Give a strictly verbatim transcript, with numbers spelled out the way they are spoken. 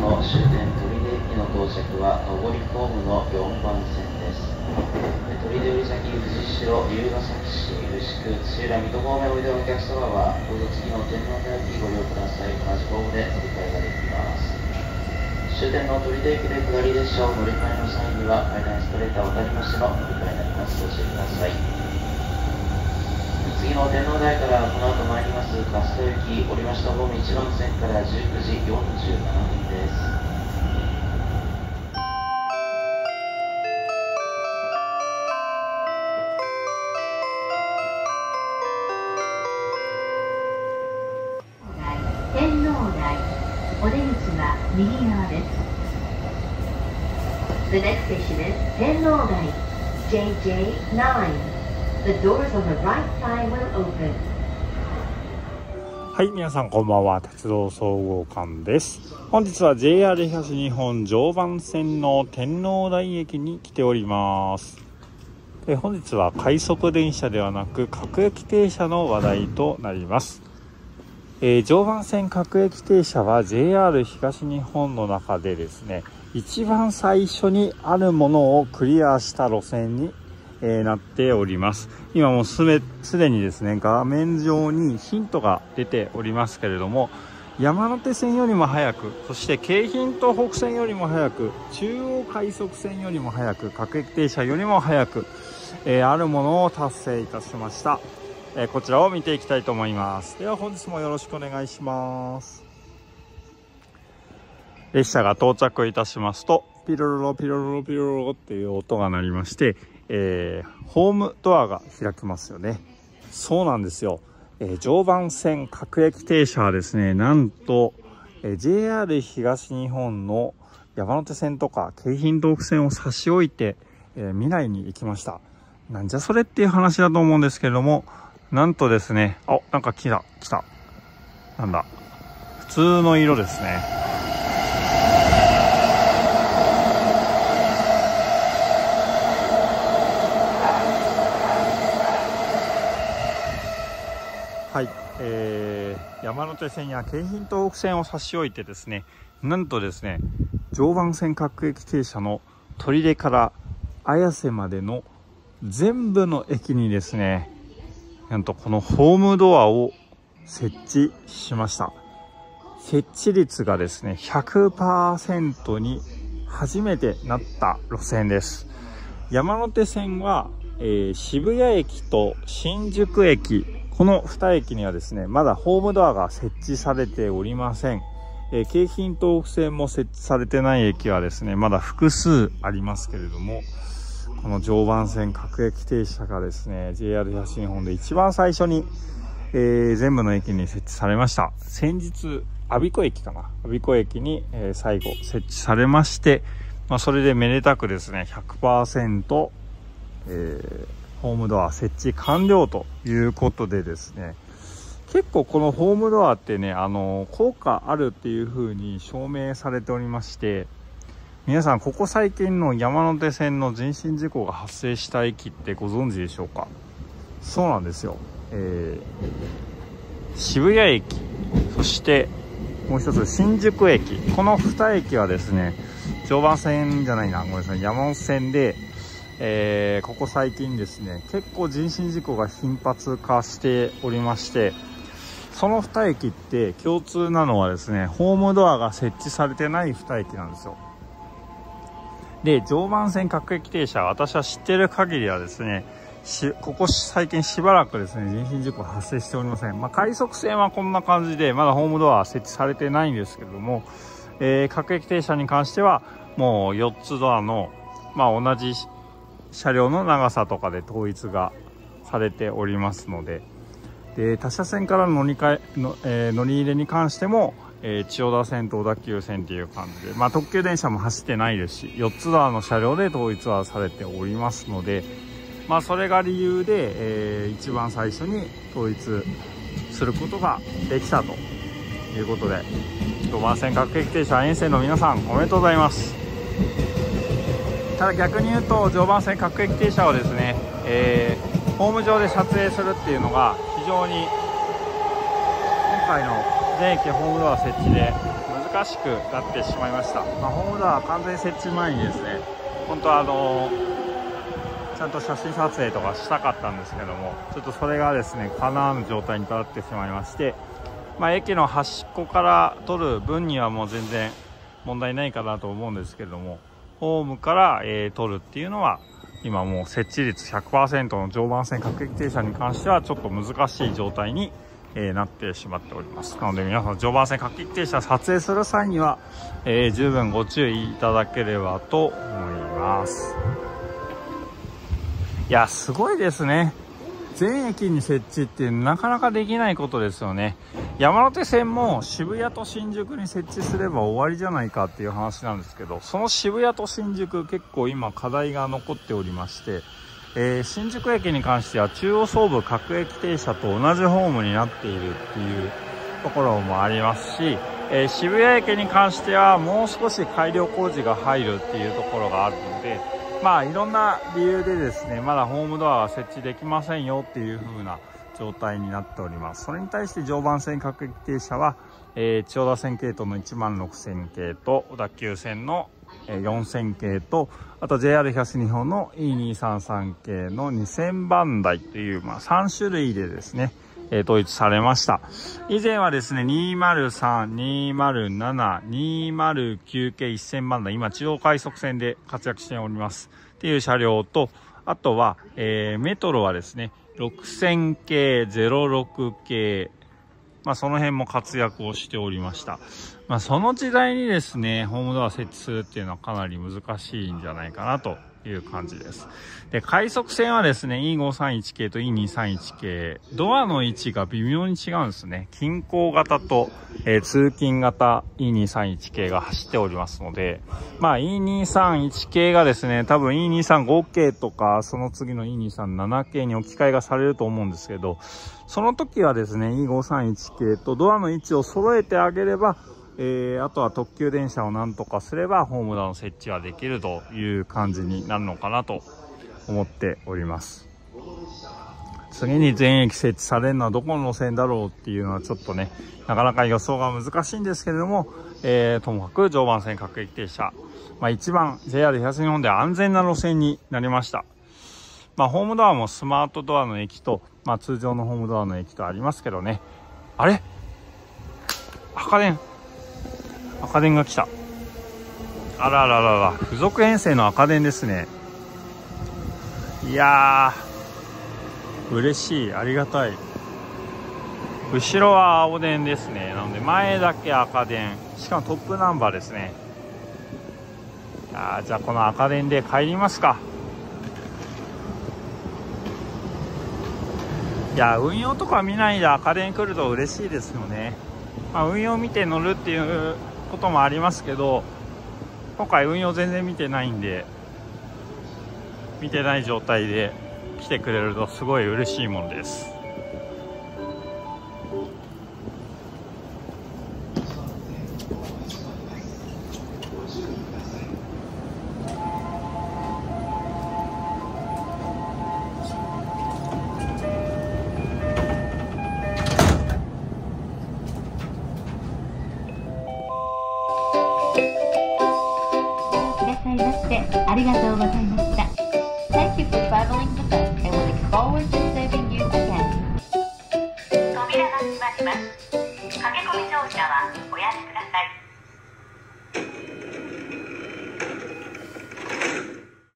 の終点取手駅の到着は上りホームのよんばんせんです。取手より先、藤代、龍ヶ崎市、牛久、土浦、水戸方面おいでのお客様は、どうぞ次の天皇台駅ご利用ください。同じホームで乗り換えができます。終点の取手駅で下り列車を乗り換えの際には、階段エスカレーターを渡りましての乗り換えになります。ご注意ください。次の天皇台からこの後参ります粕戸駅、降りましたホームいちばん線からじゅうくじよんじゅうななふんです。 天皇台、お出口は右側です。The next station is 天皇台 ジェイジェイナイン。The doors on the right side will open. はい、皆さんこんばんは。鉄道総合館です。本日は ジェイアール 東日本常磐線の天皇台駅に来ております。え本日は快速電車ではなく各駅停車の話題となります。えー、常磐線各駅停車は ジェイアール 東日本の中でですね、一番最初にあるものをクリアした路線にえー、なっております。今もうすでにですね、画面上にヒントが出ておりますけれども、山手線よりも早く、そして京浜東北線よりも早く、中央快速線よりも早く、各駅停車よりも早く、えー、あるものを達成いたしました。えー、こちらを見ていきたいと思います。では本日もよろしくお願いします。列車が到着いたしますと、ピロロロピロロロピロロロっていう音が鳴りまして、えー、ホームドアが開きますよね。そうなんですよ。えー、常磐線各駅停車はですね、なんと、えー、ジェイアール 東日本の山手線とか京浜東北線を差し置いて、えー、未来に行きました。なんじゃそれっていう話だと思うんですけれども、なんとですね、あ、なんか来た、来た。なんだ。普通の色ですね。はい、えー、山手線や京浜東北線を差し置いてですね、なんとですね、常磐線各駅停車の取手から綾瀬までの全部の駅にですね、なんとこのホームドアを設置しました。設置率がですね、ひゃくパーセント に初めてなった路線です。山手線は、えー、渋谷駅と新宿駅、このに駅にはですね、まだホームドアが設置されておりません。えー、京浜東北線も設置されてない駅はですね、まだ複数ありますけれども、この常磐線各駅停車がですね、ジェイアール 東日本で一番最初に、えー、全部の駅に設置されました。先日、我孫子駅かな。我孫子駅に、えー、最後設置されまして、まあ、それでめでたくですね、ひゃくパーセント、えーホームドア設置完了ということでですね、結構このホームドアってね、あの効果あるっていう風に証明されておりまして、皆さんここ最近の山手線の人身事故が発生した駅ってご存知でしょうか。そうなんですよ、えー、渋谷駅、そしてもう一つ新宿駅、このに駅はですね、常磐線じゃないな、ごめんなさい、山手線でえー、ここ最近ですね、結構人身事故が頻発化しておりまして、そのに駅って共通なのはですね、ホームドアが設置されてないに駅なんですよ。で、常磐線各駅停車、私は知っている限りはですね、しここ最近しばらくですね、人身事故発生しておりません。まあ、快速線はこんな感じで、まだホームドアは設置されてないんですけれども、えー、各駅停車に関しては、もうよっつドアの、まあ、同じ車両の長さとかで統一がされておりますので、で他車線からの乗り換えの、えー、乗り入れに関しても、えー、千代田線と小田急線という感じで、まあ、特急電車も走ってないですし、よっつドアの車両で統一はされておりますので、まあ、それが理由で、えー、一番最初に統一することができたということで、常磐線各駅停車沿線の皆さんおめでとうございます。ただ逆に言うと、常磐線各駅停車をですね、えー、ホーム上で撮影するっていうのが非常に今回の全駅ホームドア設置で難難しくなってしまいました。まあ、ホームドアは完全設置前にですね、本当はあのちゃんと写真撮影とかしたかったんですけども、ちょっとそれがですね叶わぬ状態になってしまいまして、まあ、駅の端っこから撮る分にはもう全然問題ないかなと思うんですけれども、ホームから、えー、撮るっていうのは今もう設置率 ひゃくパーセント の常磐線各駅停車に関してはちょっと難しい状態に、えー、なってしまっております。なので皆さん常磐線各駅停車撮影する際には、えー、十分ご注意いただければと思います。いや、すごいですね。全駅に設置ってなかなかできないことですよね。山手線も渋谷と新宿に設置すれば終わりじゃないかっていう話なんですけど、その渋谷と新宿結構今課題が残っておりまして、えー、新宿駅に関しては中央総武各駅停車と同じホームになっているっていうところもありますし、えー、渋谷駅に関してはもう少し改良工事が入るっていうところがあるので、まあいろんな理由でですね、まだホームドアは設置できませんよっていう風な状態になっております。それに対して常磐線各駅停車は、えー、千代田線系統のいちまんろくせん系と小田急線のよんせん系と、あと ジェイアール 東日本の イーにーさんさん 系のにせんばん台という、まあ、さん種類でですね、えー、統一されました。以前はですね、にーまるさん、にーまるなな、にーまるきゅう系せんばん台、今中央快速線で活躍しておりますっていう車両と、あとは、えー、メトロはですね、ろくせん系、ゼロろく系、まあその辺も活躍をしておりました。まあその時代にですね、ホームドア設置するっていうのはかなり難しいんじゃないかなという感じです。で、快速線はですね、イーごーさんいち 系と イーにーさんいち 系、ドアの位置が微妙に違うんですね。近郊型と、えー、通勤型 イーにーさんいち 系が走っておりますので、まあ イーにーさんいち 系がですね、多分 イーにーさんご 系とか、その次の イーにーさんなな 系に置き換えがされると思うんですけど、その時はですね、イーごーさんいち 系とドアの位置を揃えてあげれば、えー、あとは特急電車をなんとかすればホームドアの設置はできるという感じになるのかなと思っております。次に全駅設置されるのはどこの路線だろうっていうのはちょっとね、なかなか予想が難しいんですけれども、えー、ともかく常磐線各駅停車、まあ一番 ジェイアール 東日本で安全な路線になりました。まあホームドアもスマートドアの駅と、まあ通常のホームドアの駅とありますけどね。あれ赤電赤電が来た。あらららら、付属編成の赤電ですね。いやー、嬉しい、ありがたい。後ろは青電ですね。なので前だけ赤電、しかもトップナンバーですね。いやー、じゃあこの赤電で帰りますか。いや、運用とか見ないで赤電来ると嬉しいですよね。まあ、運用見て乗るっていうこともありますけど、今回運用全然見てないんで、見てない状態で来てくれるとすごい嬉しいもんです。 ありがとうございました。Thank you for traveling with us and we look forward to serving you again. 扉が閉まります。駆け込み乗車は